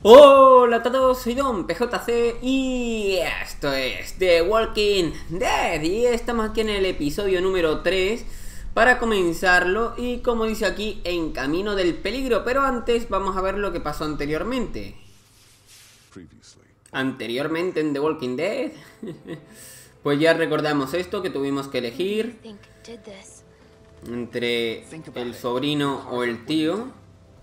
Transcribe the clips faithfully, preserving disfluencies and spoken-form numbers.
Hola a todos, soy Don P J C y esto es The Walking Dead y estamos aquí en el episodio número tres para comenzarlo y como dice aquí, en camino del peligro, pero antes vamos a ver lo que pasó anteriormente. Anteriormente en The Walking Dead, pues ya recordamos esto, que tuvimos que elegir entre el sobrino o el tío.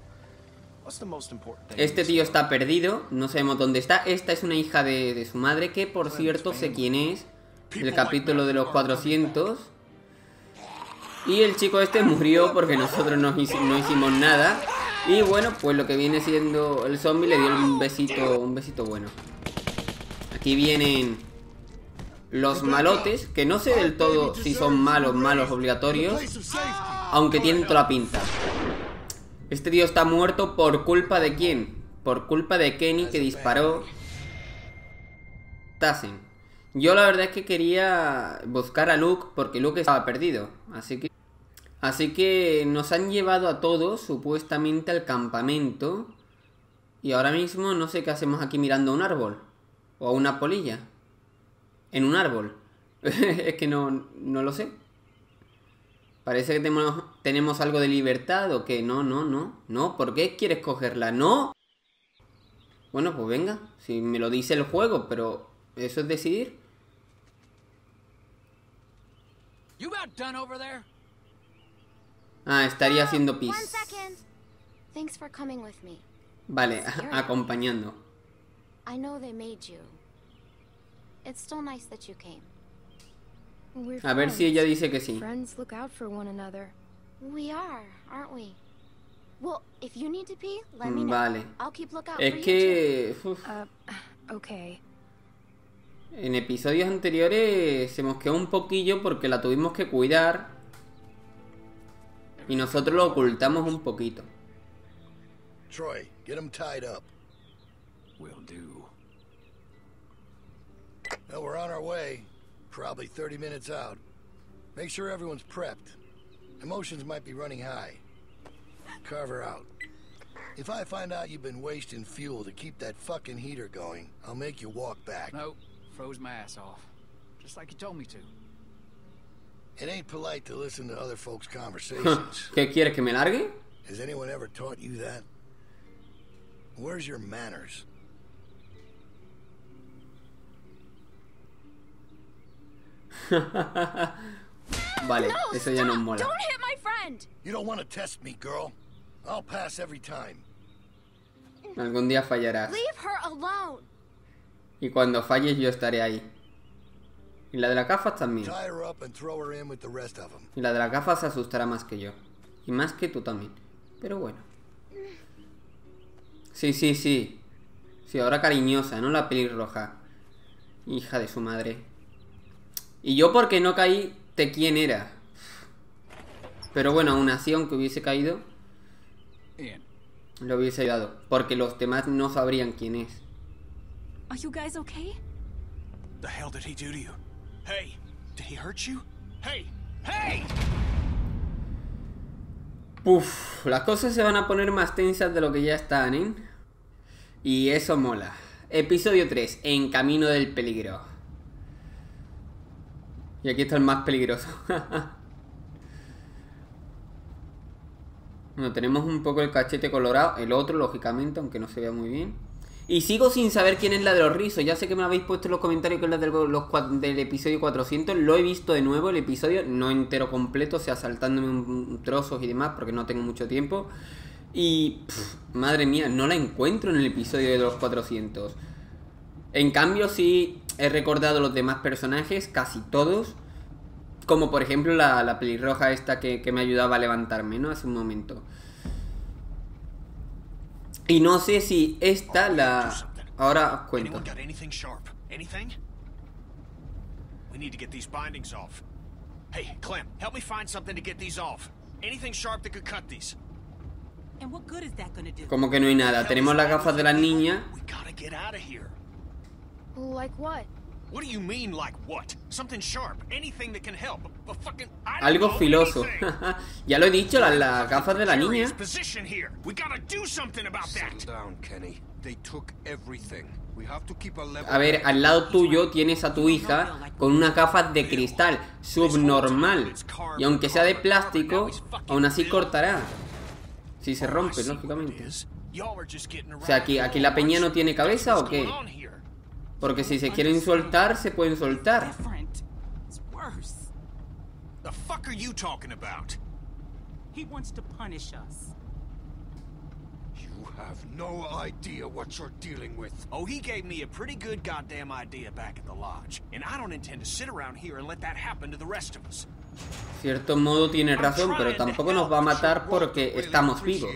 Este tío está perdido, no sabemos dónde está. Esta es una hija de, de su madre, que por cierto sé quién es, el capítulo de los cuatrocientos. Y el chico este murió porque nosotros no, hici no hicimos nada. Y bueno, pues lo que viene siendo el zombie le dio un besito, un besito bueno. Aquí vienen los malotes, que no sé del todo si son malos, malos obligatorios, aunque tienen toda la pinta. Este tío está muerto por culpa de quién? Por culpa de Kenny, que disparó Tassen. Yo la verdad es que quería buscar a Luke porque Luke estaba perdido. Así que Así que nos han llevado a todos supuestamente al campamento. Y ahora mismo no sé qué hacemos aquí mirando a un árbol. O a una polilla. En un árbol. Es que no, no lo sé. Parece que tenemos, tenemos algo de libertad o que no, no, no, no. ¿Por qué quieres cogerla? ¡No! Bueno, pues venga. Si me lo dice el juego, pero eso es decidir. Ah, estaría haciendo pis. Vale, acompañando. A ver si ella dice que sí. Vale. Es que... uf. En episodios anteriores se mosqueó un poquillo porque la tuvimos que cuidar. Y nosotros lo ocultamos un poquito. Troy, get him tied up. Will do. Well, we're on our way. Probably thirty minutes out. Make sure everyone's prepped. Emotions might be running high. Carve her out. If I find out you've been wasting fuel to keep that fucking heater going, I'll make you walk back. Nope, froze my ass off. Just like you told me to. It ain't polite to listen to other folks' conversations. ¿Qué quieres, que me largue? Has anyone ever taught you that? Where's your manners? Vale, no, eso ya no mola. Don't hit my friend. You don't want to test me, girl. I'll pass every time. Algún día fallarás. Leave her alone. Y cuando falles yo estaré ahí. Y la de las gafas también. Tie her up and throw her in with the rest of them. Y la de las gafas se asustará más que yo. Y más que tú también. Pero bueno. Sí, sí, sí. Sí, ahora cariñosa, no la pelirroja. Hija de su madre. Y yo porque no caí de quién era. Pero bueno, aún así, aunque hubiese caído, lo hubiese ayudado. Porque los demás no sabrían quién es. Are you guys okay? The hell did he do to you? Hey, did he hurt you? Hey, hey! Uf, las cosas se van a poner más tensas de lo que ya están, ¿eh? Y eso mola. Episodio tres, en camino del peligro. Y aquí está el más peligroso. Bueno, tenemos un poco el cachete colorado. El otro, lógicamente, aunque no se vea muy bien. Y sigo sin saber quién es la de los rizos. Ya sé que me habéis puesto en los comentarios que es la de los, del episodio cuatrocientos. Lo he visto de nuevo el episodio, no entero completo, o sea, saltándome un, trozos y demás, porque no tengo mucho tiempo. Y, pff, madre mía, no la encuentro en el episodio de los cuatrocientos. En cambio, sí he recordado los demás personajes, casi todos. Como por ejemplo la, la pelirroja esta que, que me ayudaba a levantarme, ¿no? Hace un momento. Y no sé si esta la... Ahora os cuento. Como que no hay nada. Tenemos las gafas de la niña. Like what? What do you mean, like what? Something sharp, anything that can help. A fucking I don't Algo know, filoso. anything. Ya lo he dicho, las las gafas de la niña. Serious position here. We gotta do something about that. Settle down, Kenny. They took everything. We have to keep a level. A ver, al lado tuyo tienes a tu hija con unas gafas de cristal, subnormal. Y aunque sea de plástico, aún así cortará. Si se rompe, lógicamente. O sea, aquí, aquí la peña no tiene cabeza o qué? Porque si se quieren soltar, se pueden soltar. Different. It's worse. The fuck are you talking about? He wants to punish us. You have no idea what you're dealing with. Oh, he gave me a pretty good goddamn idea back at the lodge. And I don't intend to sit around here and let that happen to the rest of us. Cierto modo tiene razón, pero tampoco nos va a matar porque estamos vivos.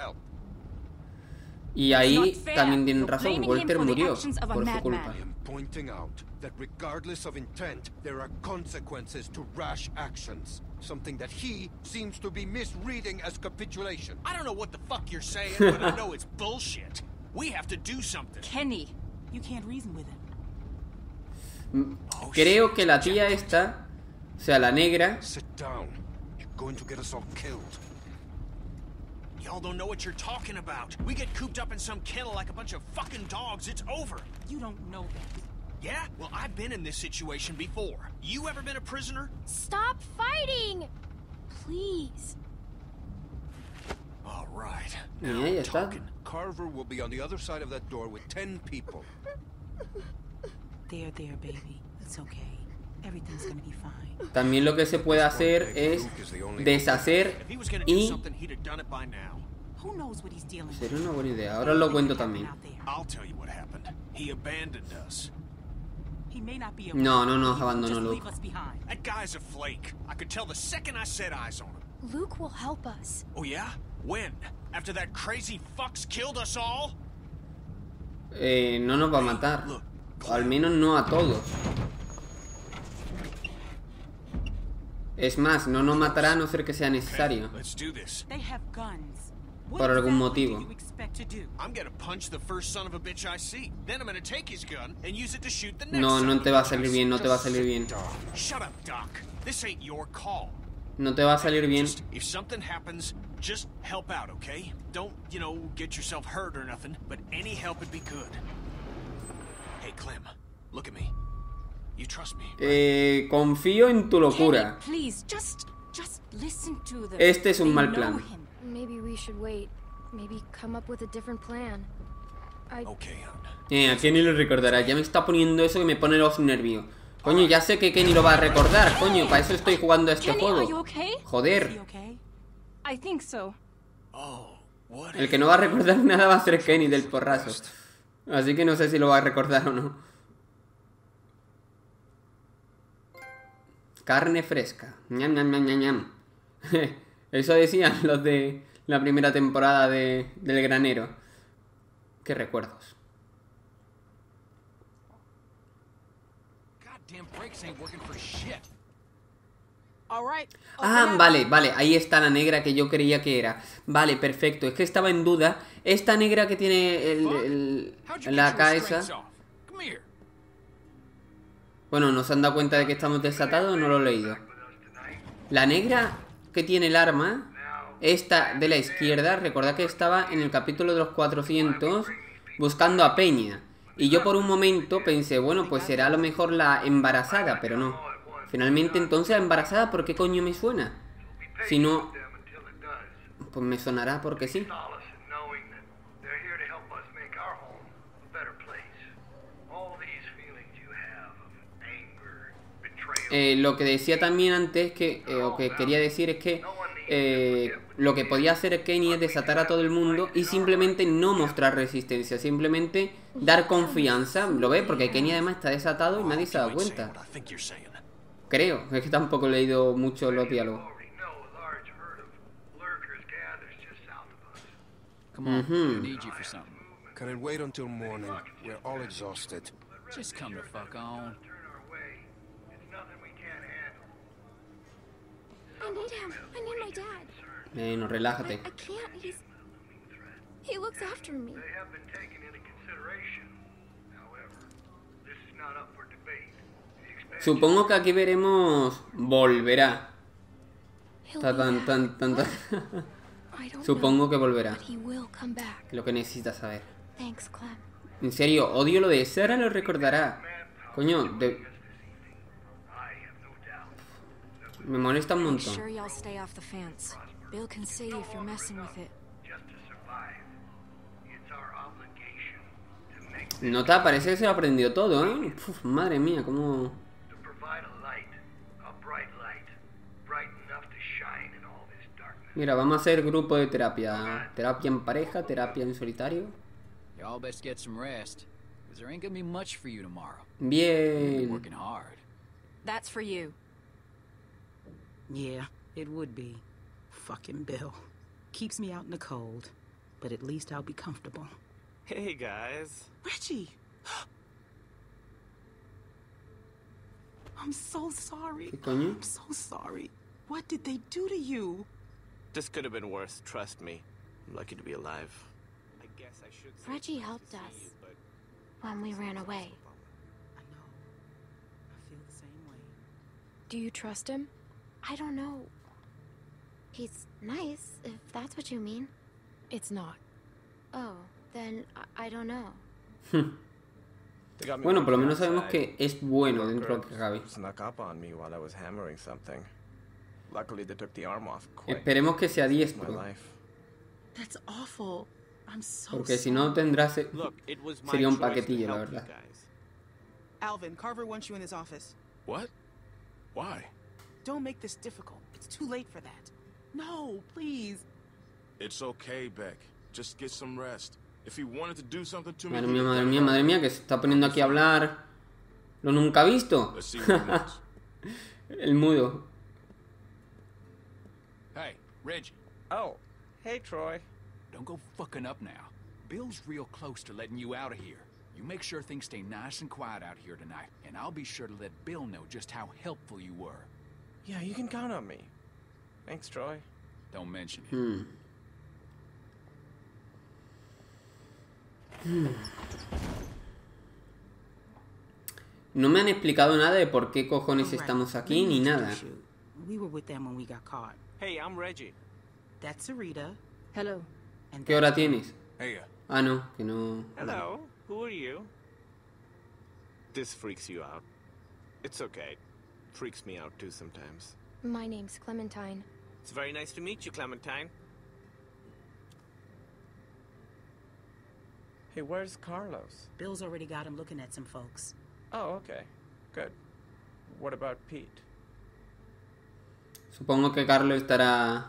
Y ahí también tienen razón, Walter murió por su culpa. I am pointing out that regardless of intent, there are consequences to rash actions. Something that he seems to be misreading as capitulation. I don't know what the fuck you're saying, but I know it's bullshit. We have to do something. Kenny, you can't reason with him. Creo que la tía esta, o sea, la negra, Sit down. You're going to get us all killed. Y'all don't know what you're talking about. We get cooped up in some kennel like a bunch of fucking dogs, it's over. You don't know that. Yeah? Well, I've been in this situation before. You ever been a prisoner? Stop fighting! Please. All right. y Now ahí we're está. talking. Carver will be on the other side of that door with ten people. There, there, baby. It's okay. Everything's gonna be fine. También lo que se puede hacer es deshacer If he was gonna do y... something, he'd have done it by now. Who knows what he's dealing with? Sería una buena idea, ahora lo cuento también. Out there. I'll tell you what happened. He abandoned us. He may not be able No, to no nos just abandonó leave Luke. us behind. That guy's a flake. I could tell the second I set eyes on him. Luke will help us. Oh yeah? When? After that crazy fucks killed us all? Eh, no nos va a matar. O al menos no a todos. Es más, no nos matará a no ser que sea necesario. Let's do this. They have guns. What Por algún exactly motivo. do you expect to do? I'm gonna punch the first son of a bitch I see. Then I'm gonna take his gun and use it to shoot the next No, son no of te a va a bitch I salir see. bien, no te va a salir bien. Shut up, Doc. This ain't your call. No te va a salir bien. Just, if something happens, just help out, okay? Don't, you know, get yourself hurt or nothing, but any help would be good. Hey, Clem, look at me. You trust me? Eh, confío en tu locura. Kenny, please, just, just listen to them. Este es un They mal know plan. him. Maybe we should wait. Maybe come up with a different plan. I... Okay, hon. Eh, a Kenny lo recordará. Ya me está poniendo eso que me pone los nervios. Coño, ya sé que Kenny lo va a recordar. Coño, para eso estoy jugando a este Kenny, are you juego. okay? Is he Joder. okay? I think so. Oh, what El que no va a recordar nada va a ser Kenny del porrazo. Así que no sé si lo va a recordar o no. Carne fresca. Ñam, ñam, ñam, ñam, ñam. Eso decían los de la primera temporada de, del Granero. Qué recuerdos. Goddamn brakes ain't working for shit. All right. Ah, open up. vale, vale, ahí está la negra que yo creía que era. Vale, perfecto, es que estaba en duda. Esta negra que tiene el, el- How'd you la get your cabeza. restraints off? Come here. Bueno, ¿nos han dado cuenta de que estamos desatados o no lo he leído? La negra que tiene el arma, esta de la izquierda, recordad que estaba en el capítulo de los cuatrocientos buscando a Peña. Y yo por un momento pensé, bueno, pues será a lo mejor la embarazada, pero no. Finalmente entonces la embarazada, ¿por qué coño me suena? Si no, pues me sonará porque sí. Eh, lo que decía también antes, que eh, o que quería decir es que eh, lo que podía hacer Kenny es desatar a todo el mundo y simplemente no mostrar resistencia, simplemente dar confianza, ¿lo ves? Porque Kenny además está desatado y nadie se da cuenta. What I think you're saying. Creo, es que tampoco he leído mucho los diálogos. Come on, Mhm. I need you for something. Can it wait until morning? We're all exhausted. Just come the fuck on. I need him. I need my dad. Bueno, I, relájate. I can't. He's... He looks after me. Supongo que aquí veremos... Volverá. He'll Ta- be tan, back. tan, tan, tan. I don't Supongo know, que volverá. but he will come back. Lo que necesitas saber. Thanks, Clem. En serio, odio lo de Sarah lo recordará. Coño, de... Me molesta un Make montón. sure y'all stay off the fence. Bill can see you if you're messing with it. Nota, parece que se lo aprendió todo, ¿eh? Uf, madre mía, cómo... Mira, vamos a hacer grupo de terapia. Terapia en pareja, terapia en solitario. Y'all best get some rest, because there ain't gonna be much for you tomorrow. You'll be Bien. working hard. That's for you. Yeah, it would be. Fucking Bill. Keeps me out in the cold. But at least I'll be comfortable. Hey, guys. Reggie! I'm so sorry. ¿Qué coño? I'm so sorry. What did they do to you? This could have been worse, trust me. I'm lucky to be alive. I guess I should say Reggie it's nice helped to see us you, but when we ran away. I know. I feel the same way. Do you trust him? I don't know. He's nice, if that's what you mean. It's not. Oh, then I, I don't know. They got me Bueno, por lo working menos sabemos outside. que es bueno Your dentro de lo que cribs cabe. snuck up on me while I was hammering something. Luckily, they took the arm off quick. Esperemos que sea My diestro. life. That's awful. I'm so Porque si sorry. no tendrás... Look, it was my Sería un choice to paquetillo, la help you verdad. guys. Alvin, Carver wants you in his office. What? Why? Don't make this difficult. It's too late for that. No, please. It's okay, Beck. Just get some rest. If he wanted to do something to me, Madre he mía, could madre have mía, done madre it. mía, que se está poniendo aquí a hablar. Lo nunca visto. Let's see what he wants. El mudo. Hey, Reggie. Oh, hey, Troy. Don't go fucking up now. Bill's real close to letting you out of here. You make sure things stay nice and quiet out here tonight, and I'll be sure to let Bill know just how helpful you were. Yeah, you can count on me. Thanks, Troy. Don't mention it. Hmm. Hmm. No me han explicado nada de por qué cojones All right, estamos let aquí me ni nada. introduce you. We were with them when we got caught. Hey, I'm Reggie. That's Sarita. Hello. And ¿Qué hora that's Bill. tienes? Hey, uh, Ah, no, que no... Hello. Who are you? This freaks you out. It's okay. Freaks me out too sometimes. My name's Clementine. It's very nice to meet you, Clementine. Hey, where's Carlos? Bill's already got him looking at some folks. Oh, okay. Good. What about Pete? Supongo que Carlos estará...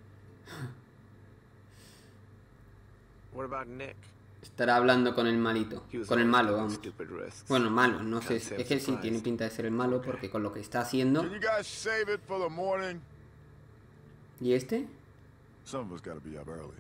What about Nick? Estará hablando con el malito. He was Con el always malo, taking vamos. stupid risks. Bueno, malo, no sé. Can't say I'm Es que sí, surprised. tiene pinta de ser el malo porque con lo que está haciendo... Can you guys save it for the morning? ¿Y este? Some of us gotta be up early.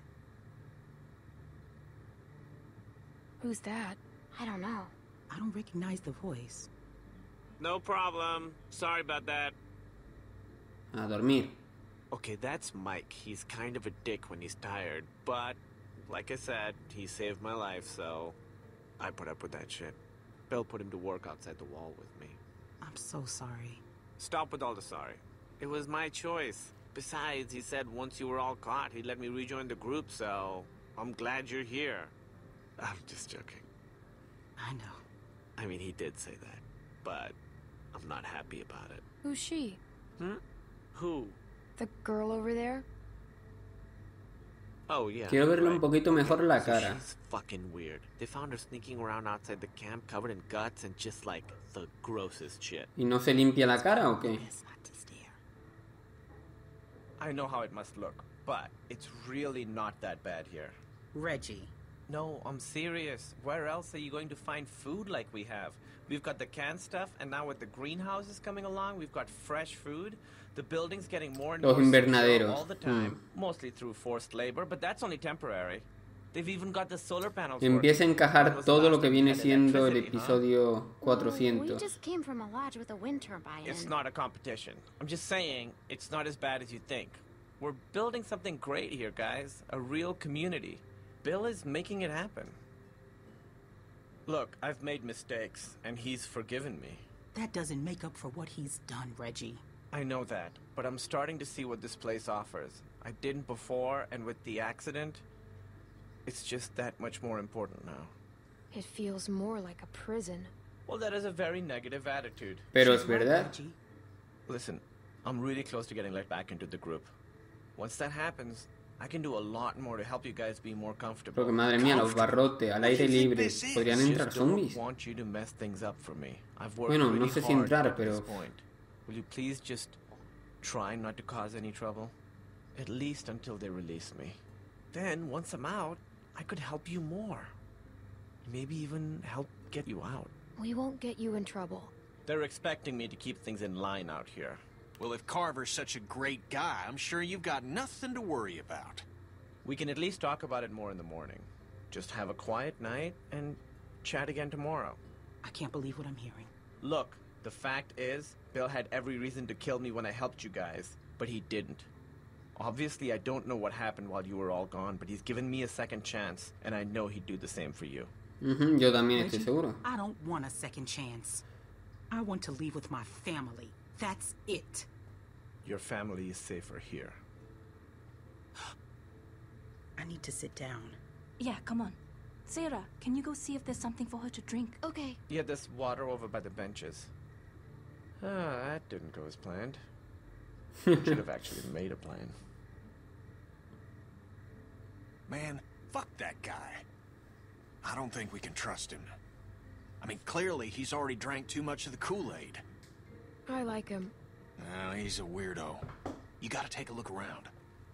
Who's that? I don't know. I don't recognize the voice. No problem. Sorry about that. A dormir. Okay, that's Mike. He's kind of a dick when he's tired, but like I said, he saved my life, so I put up with that shit. Bill put him to work outside the wall with me. I'm so sorry. Stop with all the sorry. It was my choice. Besides, he said once you were all caught, he'd let me rejoin the group, so I'm glad you're here. I'm just joking. I know. I mean, he did say that, but I'm not happy about it. Who's she? Hmm? Who? The girl over there? Oh, yeah. Quiero verle right. un poquito mejor la So cara. she's fucking weird. They found her sneaking around outside the camp covered in guts and just like the grossest shit. ¿Y no se limpia la cara o qué? Best not to stare. I know how it must look, but it's really not that bad here. Reggie. No, I'm serious. Where else are you going to find food like we have? We've got the canned stuff, and now with the greenhouses coming along, we've got fresh food. The building's getting more and Los more secure invernaderos. all the time, mostly through forced labor, but that's only temporary. They've even got the solar panels Empieza a working. When encajar was the todo last lo que time we viene had siendo el electricity, huh? episodio Well, we cuatrocientos. just came from a lodge with a wind turbine. It's not a competition. I'm just saying, it's not as bad as you think. We're building something great here, guys. A real community. Bill is making it happen. Look, I've made mistakes, and he's forgiven me. That doesn't make up for what he's done, Reggie. I know that, but I'm starting to see what this place offers. I didn't before, and with the accident, it's just that much more important now. It feels more like a prison. Well, that is a very negative attitude. Pero es verdad. Listen, I'm really close to getting let back into the group. Once that happens, I can do a lot more to help you guys be more comfortable. Porque madre mía, los barrotes al aire libre, podrían entrar zombies. Want you to mess things up for me. I've worked Bueno, really no sé si hard entrar, at this pero point. Will you please just try not to cause any trouble? At least until they release me. Then, once I'm out, I could help you more. Maybe even help get you out. We won't get you in trouble. They're expecting me to keep things in line out here. Well, if Carver's such a great guy, I'm sure you've got nothing to worry about. We can at least talk about it more in the morning. Just have a quiet night and chat again tomorrow. I can't believe what I'm hearing. Look, the fact is, Bill had every reason to kill me when I helped you guys, but he didn't. Obviously, I don't know what happened while you were all gone, but he's given me a second chance, and I know he'd do the same for you. Uh-huh, yo también Reggie, estoy seguro. I don't want a second chance. I want to leave with my family. That's it. Your family is safer here. I need to sit down. Yeah, come on. Sarah, can you go see if there's something for her to drink? Okay. Yeah, there's water over by the benches. Ah, that didn't go as planned. Should have actually made a plan. Man, fuck that guy. I don't think we can trust him. I mean, clearly he's already drank too much of the Kool-Aid. I like him. No, he's a weirdo. You gotta take a look around.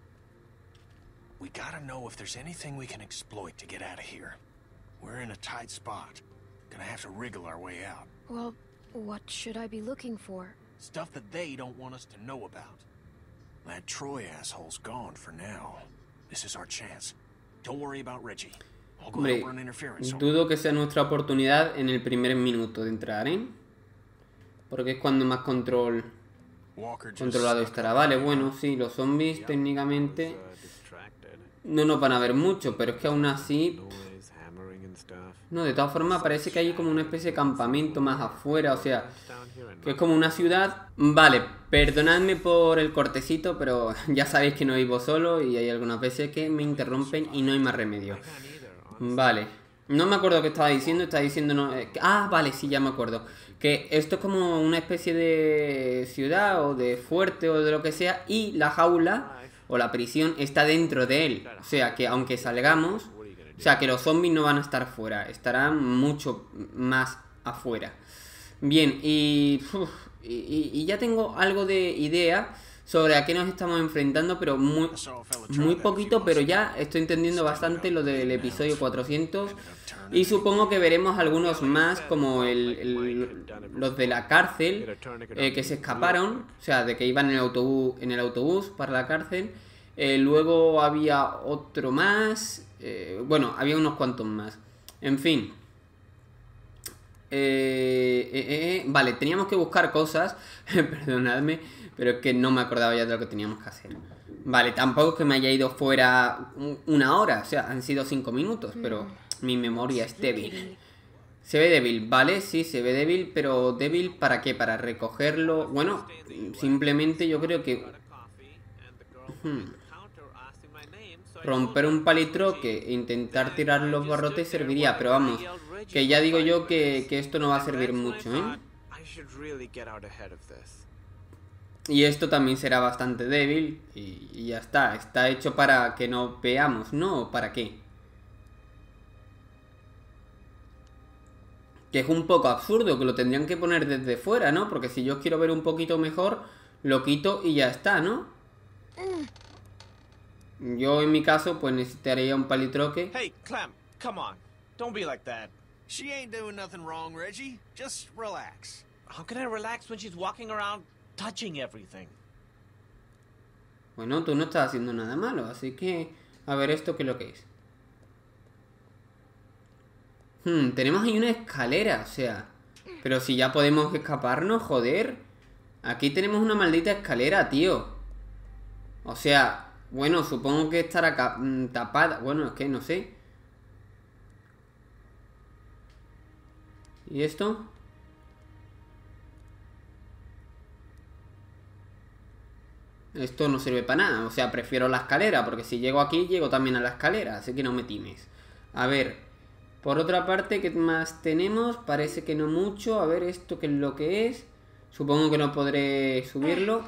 We gotta know if there's anything we can exploit to get out of here. We're in a tight spot. Gonna have to wriggle our way out. Well, what should I be looking for? Stuff that they don't want us to know about. That Troy asshole's gone for now. This is our chance. Don't worry about Reggie. I'll go Hombre, help run interference. dudo que sea nuestra oportunidad en el primer minuto de entrar, ¿eh? Porque es cuando más control controlado estará. Vale, bueno, sí, los zombies técnicamente no nos van a ver mucho, pero es que aún así... No, de todas formas parece que hay como una especie de campamento más afuera, o sea, que es como una ciudad. Vale, perdonadme por el cortecito, pero ya sabéis que no vivo solo y hay algunas veces que me interrumpen y no hay más remedio. Vale, no me acuerdo qué estaba diciendo, estaba diciendo... No, eh, ah, vale, sí, ya me acuerdo. Que esto es como una especie de ciudad o de fuerte o de lo que sea, y la jaula o la prisión está dentro de él. O sea, que aunque salgamos... O sea, que los zombies no van a estar fuera, estarán mucho más afuera. Bien, y, uf, y, y ya tengo algo de idea sobre a qué nos estamos enfrentando, pero muy, muy poquito, pero ya estoy entendiendo bastante lo del episodio cuatrocientos. Y supongo que veremos algunos más, como el, el, los de la cárcel, eh, que se escaparon, o sea, de que iban en el autobús, en el autobús para la cárcel. Eh, luego había otro más... Eh, bueno, había unos cuantos más. En fin. Eh, eh, eh, vale, teníamos que buscar cosas. Perdonadme, pero es que no me acordaba ya de lo que teníamos que hacer. Vale, tampoco es que me haya ido fuera una hora. O sea, han sido cinco minutos, pero mi memoria es débil. Se ve débil, ¿vale? Sí, se ve débil, pero débil ¿para qué? Para recogerlo. Bueno, simplemente yo creo que... Hmm. Romper un palitroque e intentar tirar los barrotes serviría, pero vamos, que ya digo yo que, que esto no va a servir mucho, ¿eh? Y esto también será bastante débil y, y ya está, está hecho para que no veamos, ¿no? ¿Para qué? Que es un poco absurdo, que lo tendrían que poner desde fuera, ¿no? Porque si yo quiero ver un poquito mejor, lo quito y ya está, ¿no? Yo en mi caso pues necesitaría un palitroque. Hey, Clem, come on. Don't be like that. She ain't doing nothing wrong, Reggie. Just relax. How can I relax when she's walking around touching everything? Bueno, tú no estás haciendo nada malo, así que a ver esto qué es lo que es. Hmm, tenemos ahí una escalera, o sea, pero si ya podemos escaparnos, joder. Aquí tenemos una maldita escalera, tío. O sea, bueno, supongo que estará tapada. Bueno, es que no sé. ¿Y esto? Esto no sirve para nada. O sea, prefiero la escalera, porque si llego aquí, llego también a la escalera. Así que no me times. A ver, por otra parte, ¿qué más tenemos? Parece que no mucho. A ver, ¿esto qué es lo que es? Supongo que no podré subirlo.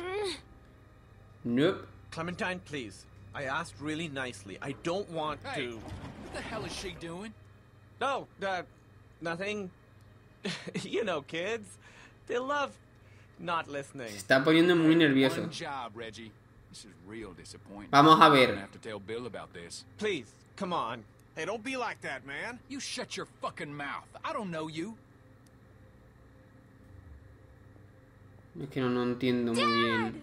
Nope. Clementine, please. I asked really nicely. I don't want Hey, to... what the hell is she doing? No, uh, nothing. You know, kids. They love not listening. Se está poniendo muy nervioso. One job, Reggie. This is real disappointing. Vamos a I'm ver. gonna have to tell Bill about this. Please, come on. Hey, don't be like that, man. You shut your fucking mouth. I don't know you. Es que no, no entiendo muy bien.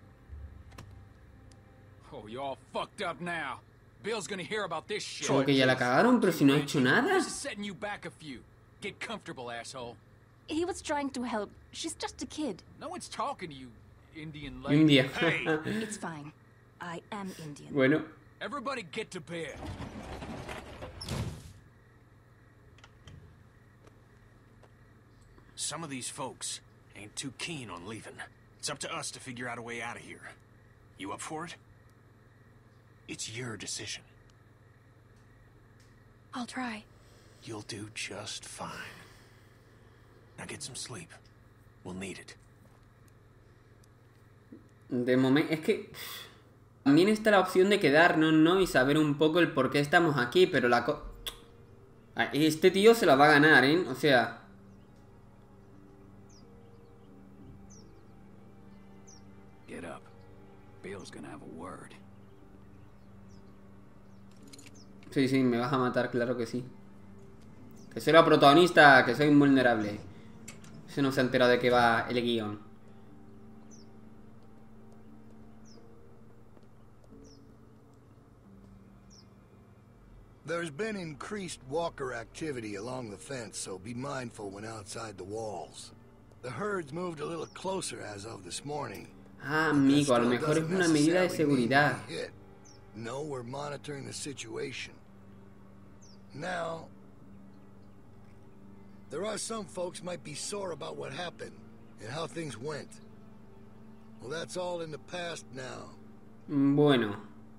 Oh, you're all fucked up now. Bill's gonna hear about this shit. Como que ya la cagaron, pero si no ha hecho nada. This is setting you back a few. Get comfortable, asshole. He was trying to help. She's just a kid. No one's talking to you, Indian lady. India. Hey, It's fine. I am Indian. Bueno, everybody get to bed. Some of these folks ain't too keen on leaving. It's up to us to figure out a way out of here. You up for it? It's your decision. I'll try. You'll do just fine. Now get some sleep. We'll need it. de momento es que también está la opción de quedarnos, ¿no? Y saber un poco el por qué estamos aquí, pero la co... Este tío se la va a ganar, ¿eh? O sea... Get up. Bill's gonna have a word. Sí, sí, me vas a matar, claro que sí. Que soy la protagonista, que soy invulnerable. Ese no se ha enterado de qué va el guión. There's been increased walker activity along the fence, so be mindful when outside the walls. The herd's moved a little closer as of this morning. Ah, amigo, a lo mejor es una medida de seguridad. No, we're monitoring the situation. Now, there are some folks might be sore about what happened and how things went. Well, that's all in the past now. Bueno.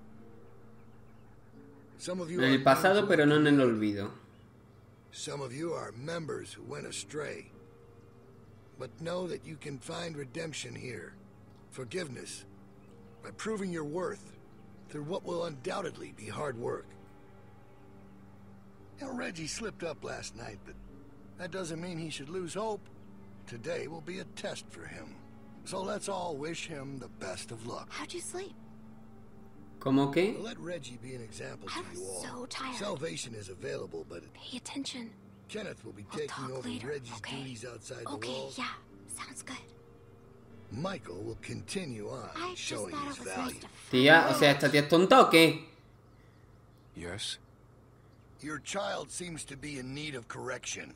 En el pasado, pero no en el olvido. Some of you are members who went astray. But know that you can find redemption here. Forgiveness. By proving your worth through what will undoubtedly be hard work. You know, Reggie slipped up last night, but that doesn't mean he should lose hope. Today will be a test for him. So let's all wish him the best of luck. How'd you sleep? ¿Cómo que? Let Reggie be an example to you all. So tired. Salvation is available, but Pay attention. Kenneth will be We'll taking talk over later, Reggie's okay? duties outside Okay, the walls. yeah. Sounds good. Michael will continue on I just showing thought his it was value. nice to Tía, o sea, ¿esta tía es tonta o qué? Yes? Your child seems to be in need of correction.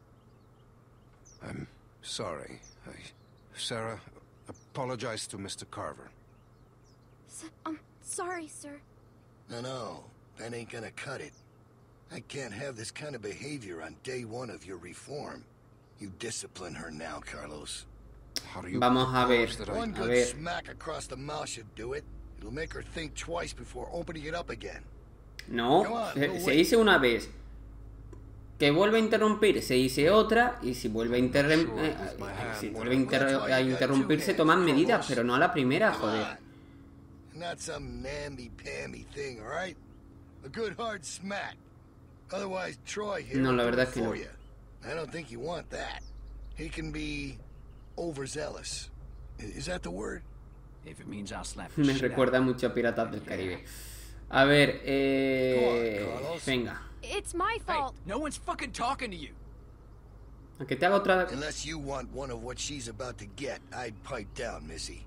I'm sorry. I... Sarah, apologize to Mister Carver. S um, sorry, sir. No, no, that ain't gonna cut it. I can't have this kind of behavior on day one of your reform. You discipline her now, Carlos. How do you Vamos a ver, propose that I- One a good ver. smack across the mouth should do it. It'll make her think twice before opening it up again. No, se, se dice una vez. Que vuelve a interrumpir, se dice otra. Y si vuelve a, interrem- eh, eh, si vuelve a, inter- a interrumpir, se toman medidas, pero no a la primera, joder. Not some namby-pamby thing, all right? A good hard smack. Otherwise, Troy here No, la will do verdad it que no. for you. I don't think you want that. He can be overzealous. I- Is that the word? If it means I'll slap the Me shit out of recuerda you. mucho a Piratas del Caribe. A ver, eh... Go on, Carlos. venga. It's my Hey, fault. no one's fucking talking to you. A que te haga otra... Unless you want one of what she's about to get, I'd pipe down, Missy.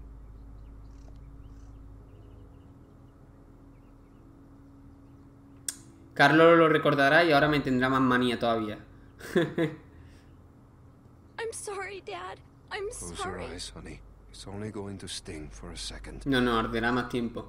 Carlos lo recordará y ahora me tendrá más manía todavía. I'm sorry, Dad. I'm Close your sorry. eyes, honey. It's only going to sting for a second. No, no, arderá más tiempo.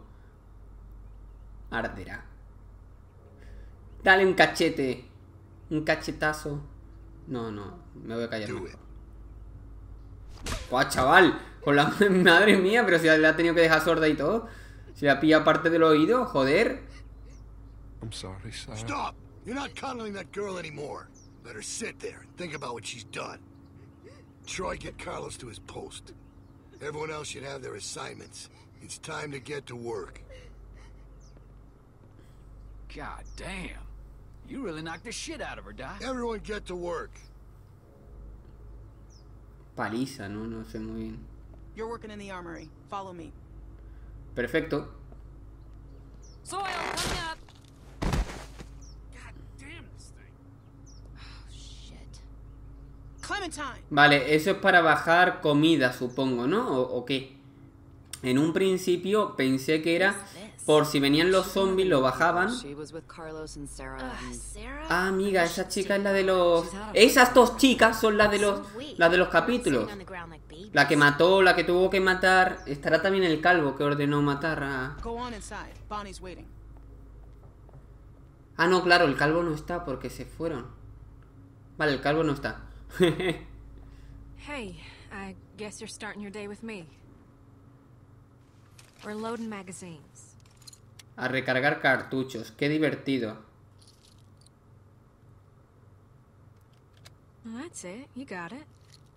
Arderá. Dale un cachete. Un cachetazo. No, no, me voy a callar mejor. ¡Guau, chaval! Con la madre mía, pero si la ha tenido que dejar sorda y todo. Si la pilla parte del oído, joder. I'm sorry, Sarah. Stop! You're not coddling that girl anymore. Let her sit there and think about what she's done. Troy, get Carlos to his post. Everyone else should have their assignments. It's time to get to work. God damn. You really knocked the shit out of her, Doc. Everyone get to work. Paliza, ¿no? No sé muy bien. You're working in the armory. Follow me. Perfecto. Soil coming up. God damn this thing. Oh shit. Clementine. Vale, eso es para bajar comida, supongo, ¿no? ¿O, o qué? En un principio pensé que era por si venían los zombies, lo bajaban. Ah, amiga, esa chica es la de los... Esas dos chicas son las de los las de los capítulos. La que mató, la que tuvo que matar. Estará también el calvo que ordenó matar a... Ah, no, claro, el calvo no está porque se fueron. Vale, el calvo no está. Hey, I guess you're starting your day with me. We're loading magazines. A recargar cartuchos, qué divertido. Well, that's it. You got it.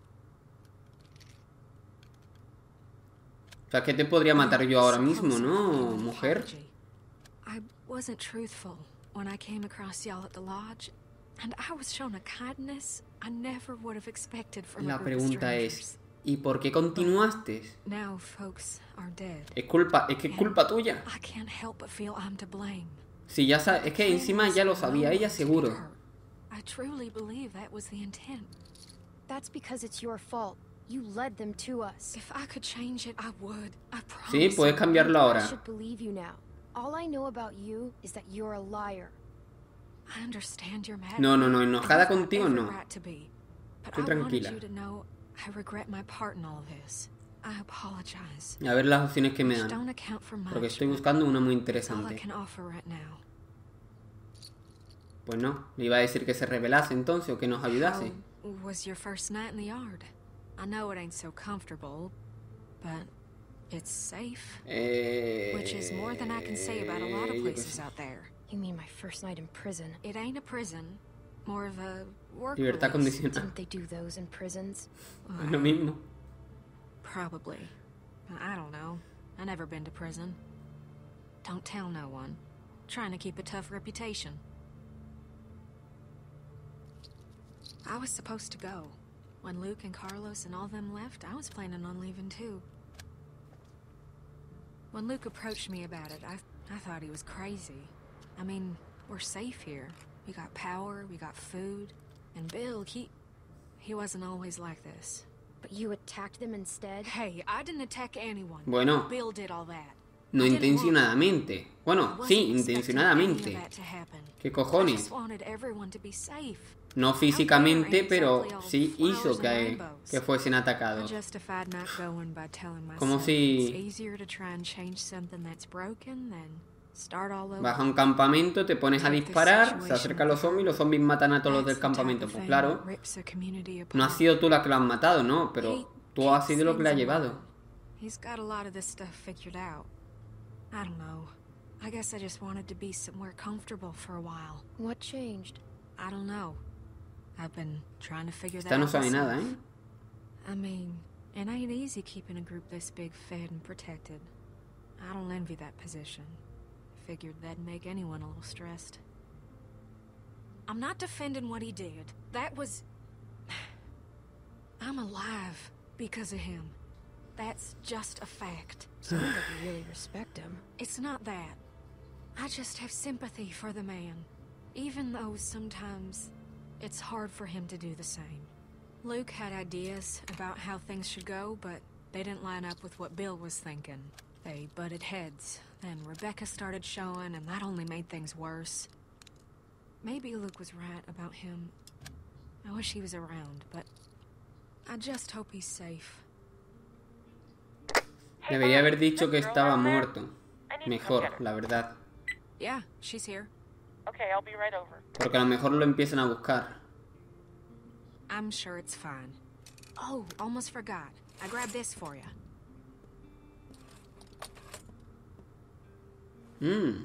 O sea, que te podría matar yo ahora mismo, ¿no, mujer? I wasn't truthful when I came across y'all at the lodge, and I was shown a kindness I never would have expected from a La group of pregunta strangers. es, ¿y por qué continuaste? Now folks are dead. Es culpa, es que es culpa tuya. I can't help but feel I'm to blame. Si ya sabes, es que encima ya lo sabía ella seguro. I truly believe that was the intent. That's because it's your fault. You led them to us. If I could change it, I would. I promise. Sí, puedes cambiarlo I ahora. should believe you now. All I know about you is that you're a liar. I understand you're mad. No, no, no, and enojada you've got contigo every no. right to be. But Estoy I wanted tranquila. you to know I regret my part in all of this. I apologize. A ver las opciones que me Which dan. don't account for much, Porque estoy but buscando una muy it's all I interesante. can offer right now. Pues no, le iba a decir que se revelase entonces o que nos ayudase. How was your first night in the yard? I know it ain't so comfortable, but it's safe. Eh, Which is more than I can say about a lot of yo qué places sé. out there. You mean my first night in prison? It ain't a prison, more of a work Libertad release. condicional. Didn't they do those in prisons? Es lo mismo. Probably. I don't know. I never been to prison. Don't tell no one. Trying to keep a tough reputation. I was supposed to go. When Luke and Carlos and all them left, I was planning on leaving too. When Luke approached me about it, I I thought he was crazy. I mean, we're safe here. We got power, we got food. And Bill, he... he wasn't always like this. But you attacked them instead? Hey, I didn't attack anyone. Bueno. Bill did all that. No I didn't intencionadamente. Bueno, want- sí, wasn't expecting any intencionadamente. of that to happen. ¿Qué I cojones? just wanted everyone to be safe. No físicamente, pero sí hizo que, que fuesen I atacados. justified not going by telling Como myself si- it's easier to try and change something that's broken than start all over. Vas a un campamento, te pones a disparar, se acercan los zombies, los zombies matan a todos los del That's the type campamento. of Pues thing claro, that rips a community no apart. has sido tú la que lo has matado, ¿no? Pero tú has sido lo que le has llevado. He's got a lot of this stuff figured out. I don't know. I guess I just wanted to be somewhere comfortable for a while. What changed? I don't know. I've been trying to figure that Esta no out sabe myself. nada, ¿eh? I mean, it ain't easy keeping a group this big fed and protected. I don't envy that position. Figured that'd make anyone a little stressed. I'm not defending what he did. That was... I'm alive because of him. That's just a fact. Sounds like you really respect him. It's not that. I just have sympathy for the man. Even though sometimes it's hard for him to do the same. Luke had ideas about how things should go, but they didn't line up with what Bill was thinking. They butted heads. Then Rebecca started showing, and that only made things worse. Maybe Luke was right about him. I wish he was around, but I just hope he's safe. Debería haber dicho que estaba muerto. Mejor, la verdad. Yeah, she's here. Okay, I'll be right over. Porque a lo mejor lo empiezan a buscar. I'm sure it's fine. Oh, almost forgot. I grabbed this for you. Hmm.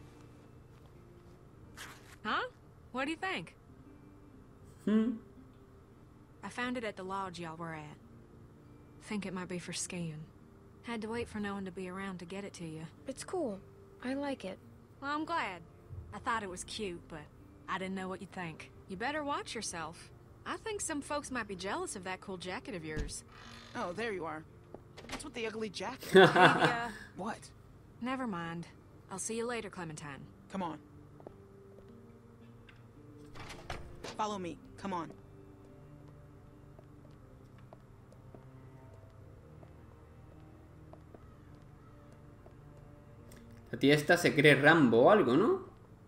Huh? What do you think? Hmm. I found it at the lodge y'all were at. Think it might be for skiing. Had to wait for no one to be around to get it to you. It's cool. I like it. Well, I'm glad. I thought it was cute, but I didn't know what you'd think. You better watch yourself. I think some folks might be jealous of that cool jacket of yours. Oh, there you are. What's with the ugly jacket? Hey, uh, What? never mind. I'll see you later, Clementine. Come on. Follow me. Come on. La tía esta se cree Rambo o algo, ¿no?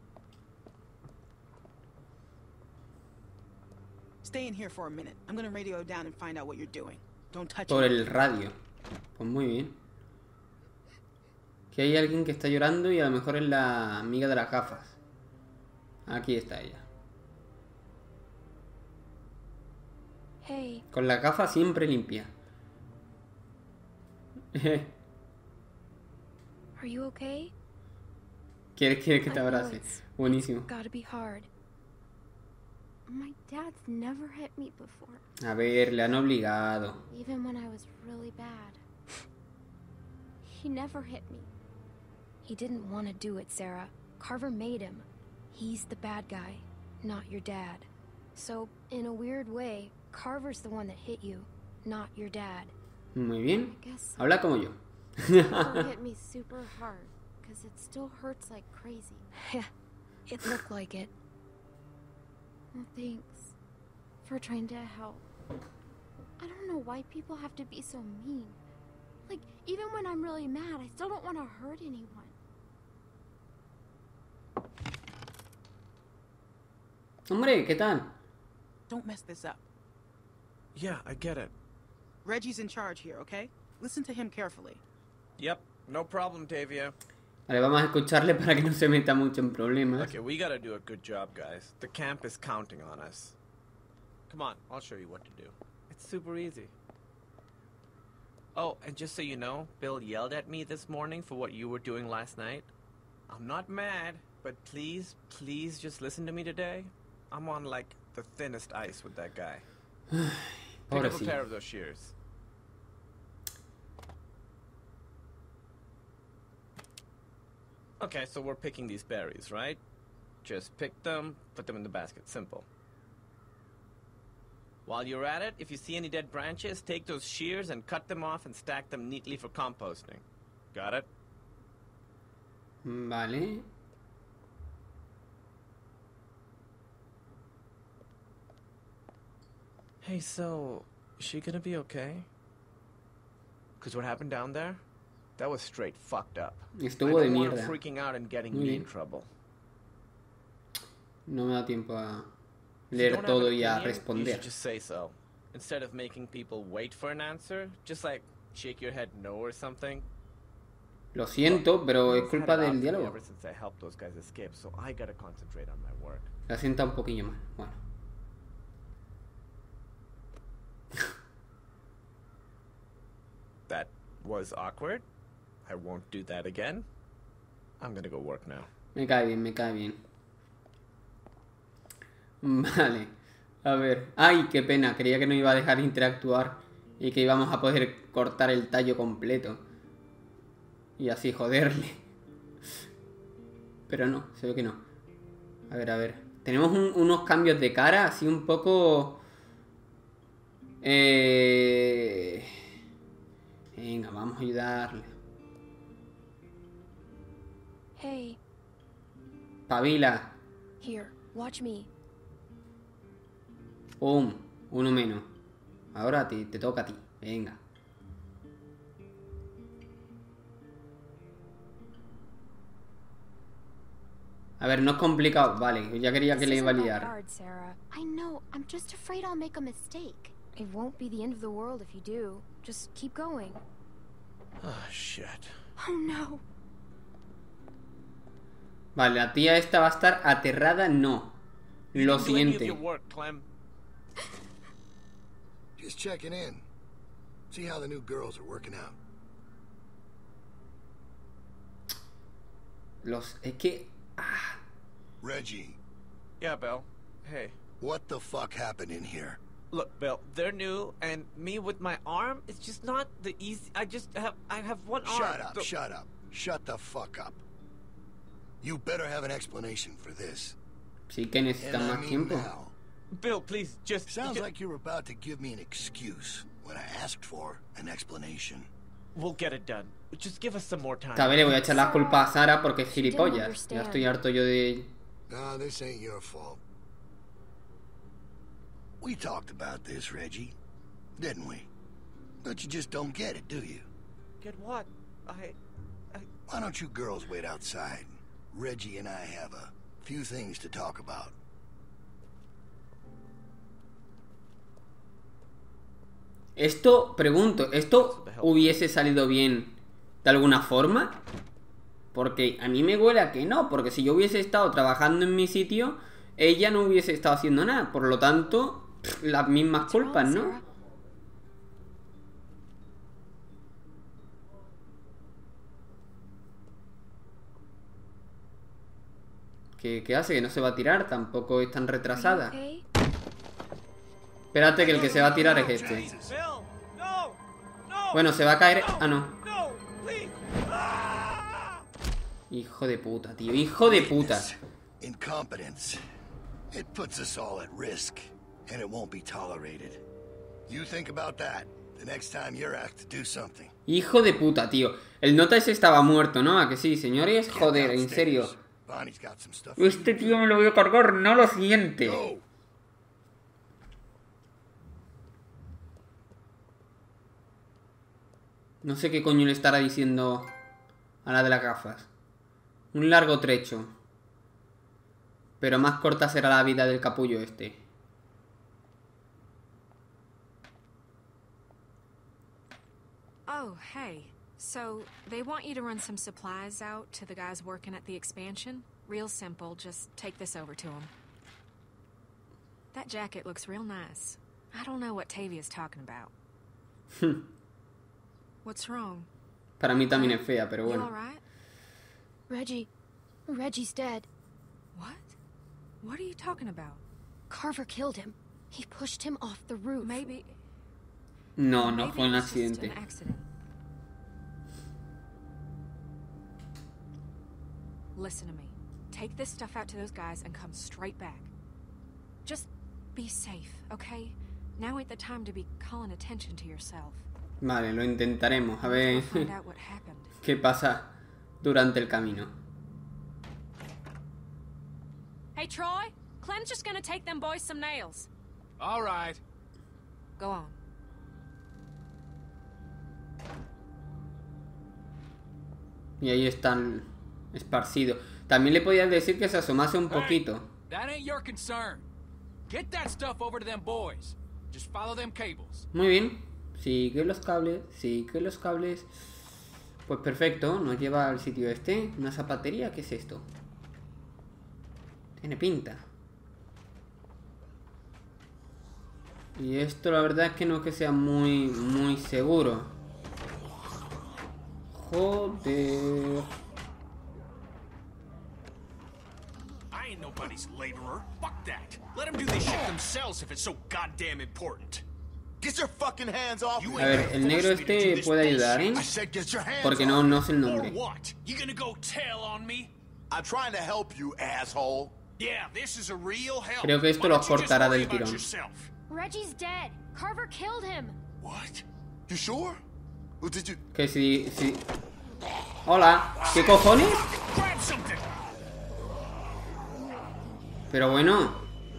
Stay in here for a minute. I'm gonna radio down and find out what you're doing. Don't touch Por it. el radio. Pues muy bien. Que hay alguien que está llorando y a lo mejor es la amiga de las gafas. Aquí está ella. Hey. Con la gafa siempre limpia. Are you okay? ¿Quieres, quieres que te I know abrace? it's- Buenísimo. It's gotta be hard. My dad's never hit me before. A ver, le han obligado. Even when I was really bad. He never hit me. He didn't want to do it, Sarah. Carver made him. He's the bad guy, not your dad. So, in a weird way, Carver's the one that hit you, not your dad. Muy bien. I guess so. Habla como yo. Carver hit me super hard, because it still hurts like crazy. Yeah, it looked like it. Well, thanks for trying to help. I don't know why people have to be so mean. Like, even when I'm really mad, I still don't want to hurt anyone. Hombre, ¿qué tal? Don't mess this up. Yeah, I get it. Reggie's in charge here, okay? Listen to him carefully. Yep, no problem, Tavia. Vale, vamos a escucharle para que no se meta mucho en problemas. Okay, we gotta do a good job, guys. The camp is counting on us. Come on, I'll show you what to do. It's super easy. Oh, and just so you know, Bill yelled at me this morning for what you were doing last night. I'm not mad, but please, please just listen to me today. I'm on, like, the thinnest ice with that guy. Pick up a pair of those shears. Okay, so we're picking these berries, right? Just pick them, put them in the basket. Simple. While you're at it, if you see any dead branches, take those shears and cut them off and stack them neatly for composting. Got it? Vale. Hey, so, is she gonna be okay? Because what happened down there? That was straight fucked up. Estuvo I de don't want her mierda. freaking out and getting Muy me bien. in trouble. No me da tiempo a If you leer don't have todo an y a opinion, you responder. should just say so. Instead of making people wait for an answer, just like shake your head no or something. Lo siento, pero es It's culpa had it out del for me diálogo. Ever since I helped those guys escape, so I gotta concentrate on my work. La sienta un poquillo mal. Bueno. That was awkward. I won't do that again. I'm gonna go work now. Me cae bien, me cae bien. Vale. A ver. Ay, qué pena. Creía que no iba a dejar interactuar. Y que íbamos a poder cortar el tallo completo. Y así joderle. Pero no, se ve que no. A ver, a ver. Tenemos un- unos cambios de cara así un poco... Eh... Venga, vamos a ayudarle. Hey, Pavila. here, watch me. Pum. Uno menos. Ahora te, te toca a ti. Venga. A ver, no es complicado. Vale, ya quería que This le iba a isn't that liar. hard, Sarah. I know. I'm just afraid I'll make a mistake. It won't be the end of the world if you do. Just keep going. Oh, shit. Oh no. Vale, la tía esta va a estar aterrada. No. Lo You didn't do any of siguiente. your work, Clem. Just checking in. See how the new girls are working out. Los... Es que... Ah. Reggie. Yeah, Bill. Hey. What the fuck happened in here? Look, Bill, they're new, and me with my arm, it's just not the easy... I just have... I have one arm. Shut up, so... shut up. Shut the fuck up. You better have an explanation for this. Sí que necesitan más tiempo. Now. Bill, please, just... Sounds just... like you're about to give me an excuse when I asked for an explanation. We'll get it done. Just give us some more time. A ver, le voy a echar la culpa a Sara porque es gilipollas. Ya estoy harto yo de... No, this ain't your fault. We talked about this, Reggie, didn't we? But you just don't get it, do you? Get what? I... I... Why don't you girls wait outside? Reggie and I have a few things to talk about. Esto, pregunto, ¿esto hubiese salido bien de alguna forma? Porque a mí me huele a que no, porque si yo hubiese estado trabajando en mi sitio, ella no hubiese estado haciendo nada. Por lo tanto, las mismas culpas, ¿no? ¿Qué, qué hace? ¿Que no se va a tirar? Tampoco es tan retrasada. Espérate, que el que se va a tirar es este. Bueno, se va a caer... Ah, no. Hijo de puta, tío. Hijo de puta. Incompetence. It puts us all at risk, and it won't be tolerated. You think about that the next time you're asked to do something. Hijo de puta, tío. El nota ese estaba muerto, ¿no? ¿A que sí, señores? Joder, en serio. Este tío me lo voy a cargar, no lo siente. No sé qué coño le estará diciendo a la de las gafas. Un largo trecho. Pero más corta será la vida del capullo este. Oh, hey. So, they want you to run some supplies out to the guys working at the expansion? Real simple, just take this over to them. That jacket looks real nice. I don't know what Tavia's talking about. What's wrong? Para mí también es fea, pero bueno. You all right? Reggie. Reggie's dead. What? What are you talking about? Carver killed him. He pushed him off the roof. Maybe... No, no Maybe fue un it was just accidente. an accident. Listen to me. Take this stuff out to those guys and come straight back. Just be safe, okay? Now ain't the time to be calling attention to yourself. Vale, lo intentaremos. A ver qué pasa durante el camino. Hey, Troy. Clem's just gonna take them boys some nails. All right. Go on. Y ahí están esparcidos. También le podías decir que se asomase un poquito. That ain't your concern. Get that stuff over to them boys. Just follow them cables. Muy bien. Sigue los cables, sigue los cables. Pues perfecto, nos lleva al sitio este. Una zapatería, ¿qué es esto? Tiene pinta. Y esto la verdad es que no es que sea muy, muy seguro. Joder. I ain't nobody's laborer. Fuck that. Let them do this shit themselves if it's so goddamn important. Get your fucking hands off. A ver, el negro este puede ayudar, ¿eh? Porque no, no sé el nombre. You gonna go tell on me? I'm trying to help you, asshole. Yeah, this is a real help. Creo que esto lo cortará del tirón. Reggie's dead. Carver killed him. What? You sure? Or did you... Que si, si... Hola, ¿qué cojones? Pero bueno.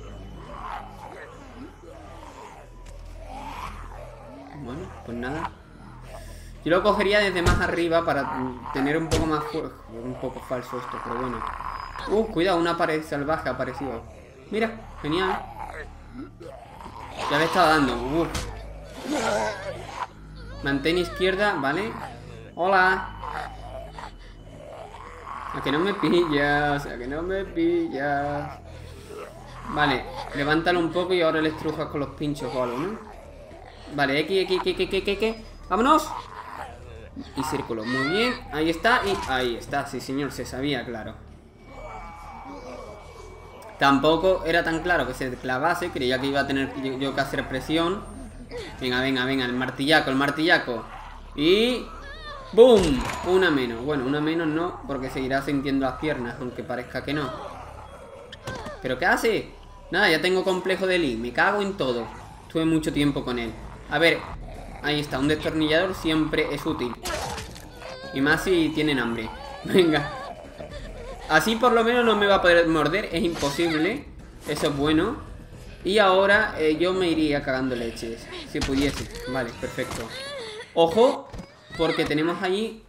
Bueno, pues nada. Yo lo cogería desde más arriba para tener un poco más... Un poco falso esto, pero bueno. Uh, cuidado, una pared salvaje ha aparecido. Mira, genial. Ya le estaba dando. Uh. Mantén izquierda, ¿vale? Hola. A que no me pillas, a que no me pillas. Vale, levántalo un poco y ahora le estrujas con los pinchos o algo, ¿no? Vale, X, X, X, X, X, X. ¡Vámonos! Y círculo, muy bien. Ahí está, y ahí está, sí señor, se sabía, claro. Tampoco era tan claro que se clavase. Creía que iba a tener yo, yo que hacer presión. Venga, venga, venga, el martillaco, el martillaco. Y... ¡boom! Una menos. Bueno, una menos no, porque seguirá sintiendo las piernas, aunque parezca que no. ¿Pero qué hace? Nada, ya tengo complejo de Lee. Me cago en todo. Estuve mucho tiempo con él. A ver, ahí está, un destornillador siempre es útil. Y más si tienen hambre. Venga. Así por lo menos no me va a poder morder. Es imposible. Eso es bueno. Y ahora eh, yo me iría cagando leches, si pudiese. Vale, perfecto. Ojo, porque tenemos allí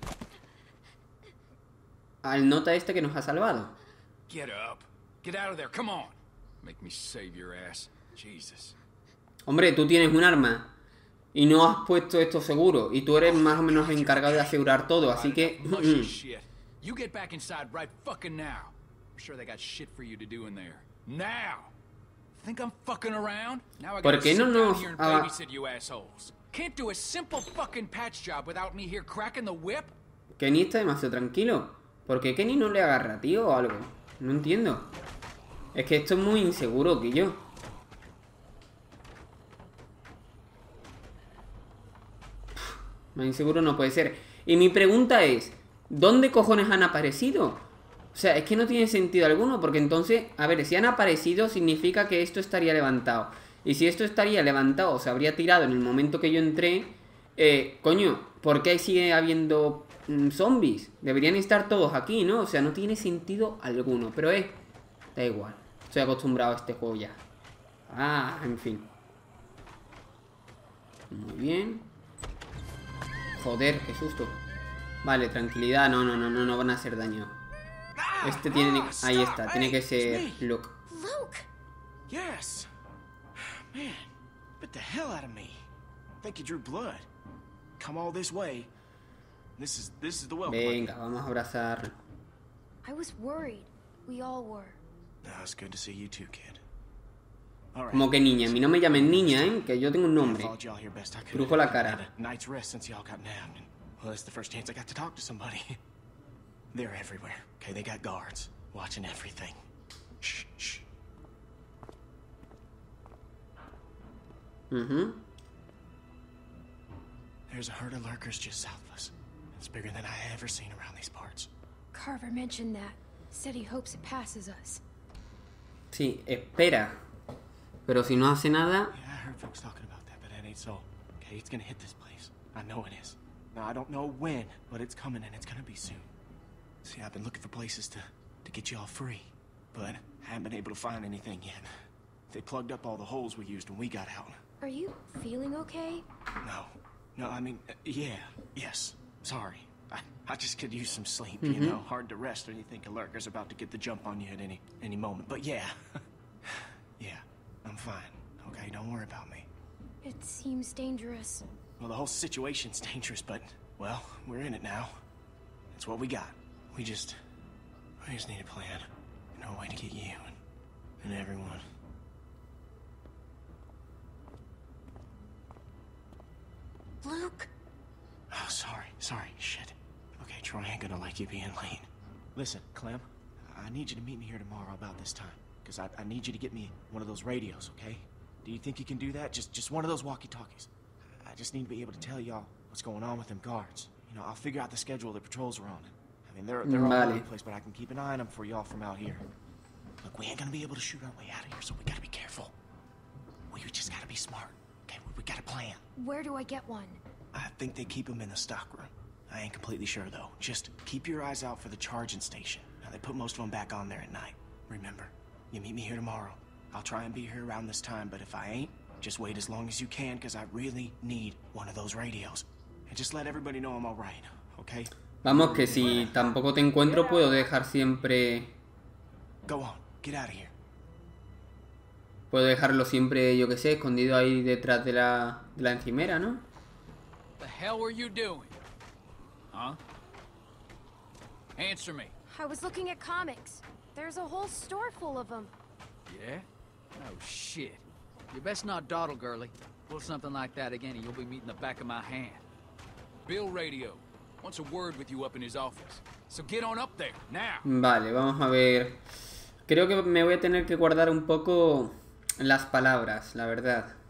al nota este que nos ha salvado. Get up. Get out of there. Come on. Make me save your ass. Jesus. Hombre, tú tienes un arma y no has puesto esto seguro. Y tú eres más o menos encargado de asegurar todo, así que... You get back inside right fucking now. I'm sure they got shit for you to do in there. Now. Think I'm fucking around? Now I ¿Por gotta qué no sit down nos here and haga- babysit you assholes. Can't do a simple fucking patch job without me here cracking the whip? Kenny está demasiado tranquilo. ¿Por qué Kenny no le agarra, tío, o algo? No entiendo. Es que esto es muy inseguro, que yo. Más inseguro no puede ser. Y mi pregunta es, ¿dónde cojones han aparecido? O sea, es que no tiene sentido alguno, porque entonces, a ver, si han aparecido significa que esto estaría levantado. Y si esto estaría levantado o se habría tirado en el momento que yo entré, eh, coño, ¿por qué sigue habiendo mm, zombies? Deberían estar todos aquí, ¿no? O sea, no tiene sentido alguno, pero es... da igual, estoy acostumbrado a este juego ya. Ah, en fin. Muy bien. Joder, qué susto. Vale, tranquilidad, no, no, no, no, no van a hacer daño. Este tiene... ahí está, tiene que ser Luke. Luke! Yes. Man, bit the hell out of me. Think you drew blood. Come all this way. This is this is the welcome. Venga, vamos a abrazar. I was worried. We all were. No, it's good to see you too, kid. All right. Como que niña, a mí no me llamen niña, ¿eh? Que yo tengo un nombre. Brujo la cara. Night's rest since y'all got nabbed, and well, it's the first chance I got to talk to somebody. They're everywhere. Okay, they got guards watching everything. Shh, shh. Mhm. There's a herd of lurkers just south of us. It's bigger than I ever seen around these parts. Carver mentioned that. Said he hopes it passes us. Sí, espera. Pero si no hace nada... Yeah, I heard folks talking about that, but that ain't so. Okay, it's gonna hit this place. I know it is. Now, I don't know when, but it's coming and it's gonna be soon. See, I've been looking for places to, to get you all free, but I haven't been able to find anything yet. They plugged up all the holes we used when we got out. Are you feeling okay? No. No, I mean, uh, yeah, yes. Sorry. I, I just could use some sleep, Mhm. you know? Hard to rest when you think a lurker's about to get the jump on you at any any moment. But yeah. Yeah, I'm fine. Okay, don't worry about me. It seems dangerous. Well, the whole situation's dangerous, but, well, we're in it now. It's what we got. We just... We just need a plan. And a way to get you and, and everyone. Luke! Oh, sorry, sorry, shit. Okay, Troy ain't gonna like you being late. Listen, Clem, I need you to meet me here tomorrow about this time. Because I, I need you to get me one of those radios, okay? Do you think you can do that? Just just one of those walkie-talkies. I just need to be able to tell y'all what's going on with them guards. You know, I'll figure out the schedule the patrols are on. I mean, they're, they're all over Vale. the place, but I can keep an eye on them for y'all from out here. Look, we ain't gonna be able to shoot our way out of here, so we gotta be careful. We just gotta be smart, okay? We, we got a plan. Where do I get one? I think they keep them in the stockroom. I ain't completely sure, though. Just keep your eyes out for the charging station. Now, they put most of them back on there at night. Remember, you meet me here tomorrow. I'll try and be here around this time, but if I ain't, just wait as long as you can, because I really need one of those radios. And just let everybody know I'm all right, okay? Vamos, que si tampoco te encuentro puedo dejar siempre... Go on, get out of here. Puedo dejarlo siempre, yo que sé, escondido ahí detrás de la, de la encimera, ¿no? The hell were you doing? Huh? Answer me. I was looking at comics. There's a whole store full of them. Yeah? Oh, shit. You best not dawdle, girlie. Pull something like that again and you'll be meeting the back of my hand. Bill Radio wants a word with you up in his office. So get on up there, now. Vale, vamos a ver. Creo que me voy a tener que guardar un poco las palabras, la verdad.